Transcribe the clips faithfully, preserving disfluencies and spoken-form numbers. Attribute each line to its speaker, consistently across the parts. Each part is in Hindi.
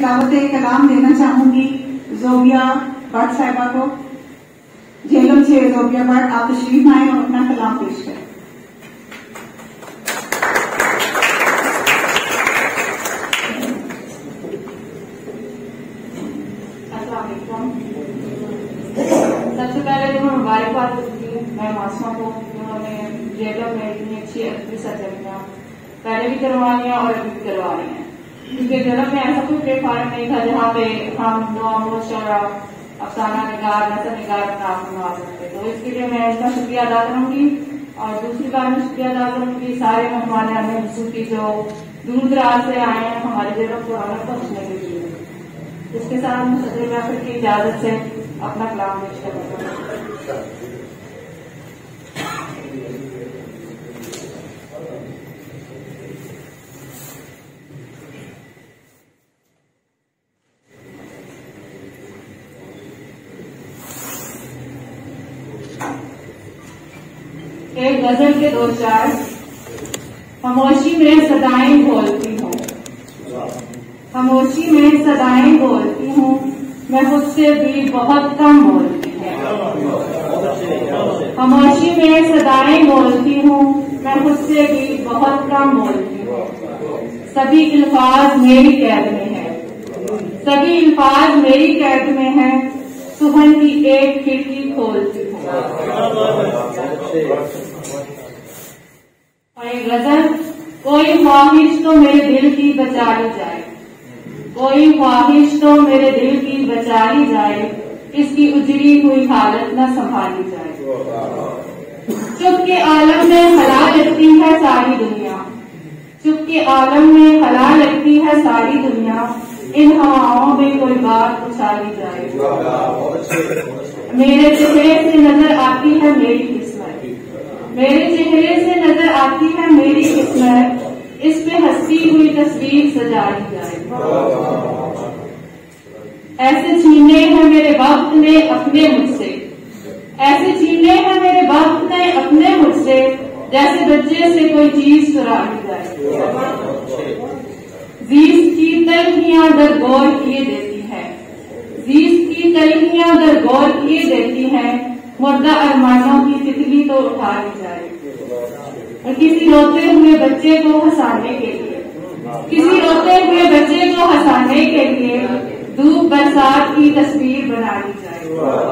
Speaker 1: दावत कलाम देना चाहूंगी जोबिया भट्ट साहिबा को। झेलम से जोबिया भट्ट, आप तशरीफ आए और अपना कलाम पेश करें।
Speaker 2: सबसे पहले तो मैं मुबारकबाद करती हूँ मैं मासूमा को, उन्होंने जेलम में इतनी अच्छी अदबी सरगर्मियाँ पहले भी करवा लिया और अभी भी करवा रही हैं, क्योंकि जेलम में ऐसा कोई प्लेटफॉर्म नहीं था जहाँ पे हम नोश और अफसाना निगार नसर निगार अपना आप बनवा सकते। तो इसके लिए मैं इसका शुक्रिया अदा करूंगी। और दूसरी बात मैं शुक्रिया अदा करूंगी सारे मेहमान हमें की जो दूर दराज से आए हैं हमारे जेलम को हमें पहुंचने के लिए। इसके साथ मैं सदर महफिल की इजाजत से अपना कलाम पेश करूंगा। एक गजल के दो चार। खामोशी में सदाएं बोलती हूँ, खामोशी में सदाएं बोलती हूँ, मैं खुद से भी बहुत कम बोलती हूँ। खामोशी में सदाएं बोलती हूँ, मैं खुद से भी बहुत कम बोलती हूँ। सभी अल्फाज मेरी कैद में है, सभी अल्फाज मेरी कैद में है, सुबह की एक खिड़की खोलती हूँ। और एक गजल। कोई ख्वाहिश तो मेरे दिल की बचा ली जाए, कोई ख्वाहिश तो मेरे दिल की बचा ली जाए, इसकी उजड़ी हुई हालत न संभाली जाए। चुप के आलम में हला लगती है सारी दुनिया, चुप के आलम में हला लगती है सारी दुनिया, इन हवाओं में कोई बात उछाली जाए। मेरे चेहरे से नजर आती है मेरी किस्मत, मेरे चेहरे से नजर आती है मेरी किस्मत, इस पे हंसती हुई तस्वीर सजा ली जाए। ऐसे छीने हैं मेरे वक्त ने अपने मुझसे, ऐसे छीने हैं मेरे वक्त ने अपने मुझसे, जैसे बच्चे से कोई चीज चुरा ली जाए। जीस की तलखियां दर गौर किए देती है, जीस की तलखियां दर गौर किए देती है, मुर्दा अरमानों की तितली तो उठा ली जाए। और किसी रोते हुए बच्चे को हंसाने के लिए, किसी रोते हुए बच्चे को हंसाने के लिए धूप बरसात की तस्वीर बना ली जाए।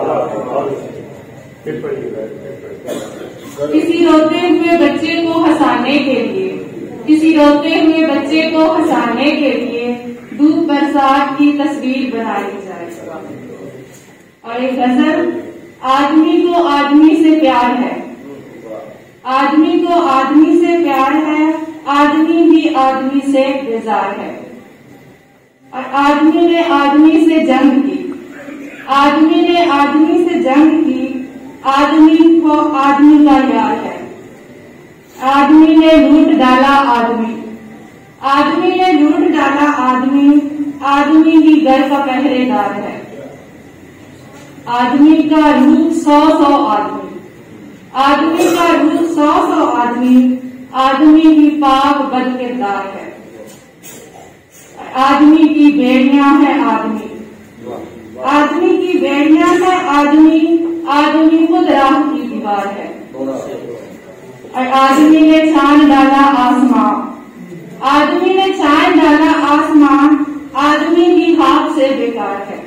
Speaker 2: किसी रोते हुए बच्चे को हंसाने के लिए, किसी रोते हुए बच्चे को हंसाने के लिए धूप बरसात की तस्वीर बना ली जाए। और एक गजल। आदमी को आदमी से प्यार है, आदमी को आदमी से प्यार है, आदमी भी आदमी से बेजार है। और आदमी ने आदमी से जंग की, आदमी ने आदमी से जंग की, आदमी को आदमी का यार है। आदमी ने लूट डाला आदमी, आदमी ने लूट डाला आदमी, आदमी ही घर का पहरेदार है। आदमी का रूप सौ सौ आदमी, आदमी का रूप सौ सौ आदमी, आदमी ही पाक बद किरदार है। आदमी की बेड़ियां है आदमी, आदमी की बेड़ियां है आदमी, आदमी खुद राह की दीवार है। और आदमी ने छान डाला आसमां, आदमी ने छान डाला आसमां, आदमी ही हाथ से बेकार है।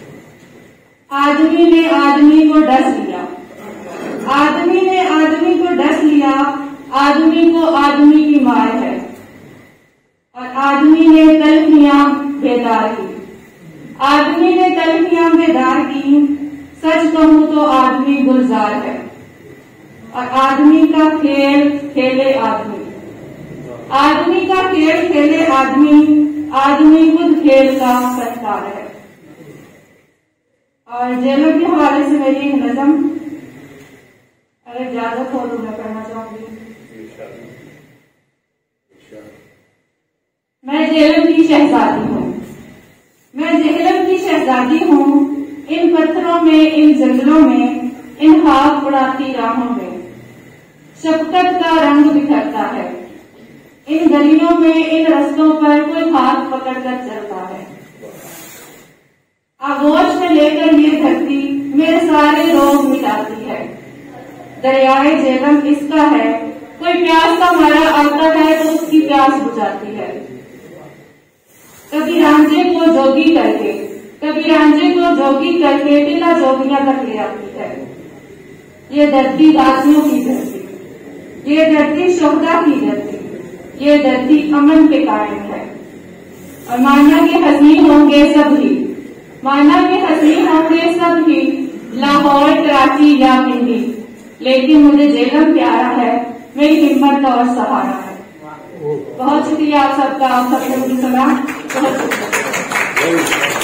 Speaker 2: आदमी ने आदमी को डस लिया, आदमी ने आदमी को डस लिया, आदमी को आदमी की मार है। और आदमी ने तलखियां बेदार की, आदमी ने तलखियां बेदार की, सच कहूं तो आदमी गुलजार है। और आदमी का खेल खेले आदमी, आदमी का खेल खेले आदमी, आदमी खुद खेल का सरकार है। और जेलों के हवाले से मेरी एक नज़म अगर इजाजत हो तो मैं पढ़ना चाहूंगी। मैं जेहलम की शहजादी हूँ, मैं जेहलम की शहजादी हूँ, इन पत्थरों में, इन जंगलों में, इन खाक उड़ाती राहों में शफकत का रंग बिखरता है। इन गलियों में, इन रस्तों पर कोई हाथ पकड़कर चलता है। आगोश में लेकर ये धरती मेरे सारे रोग मिटाती है। दरियाए झेलम इसका है, कोई प्यास का मारा आता है तो उसकी प्यास बुझाती है। कभी रांझे को जोगी करके कभी रांझे को जोगी करके टीला जोगियां तक ले आती है। ये धरती दासियों की धरती, ये धरती शोहदा की धरती, ये धरती अमन के कायम है। और माना के हसीन होंगे सब ही, माना के हसीन होंगे सब ही, लाहौर कराची या पिंडी, लेकिन मुझे झेलम प्यारा है, मेरी हिम्मत और सहारा है। बहुत शुक्रिया आप सबका, आप सबको सलाम। बहुत शुक्रिया।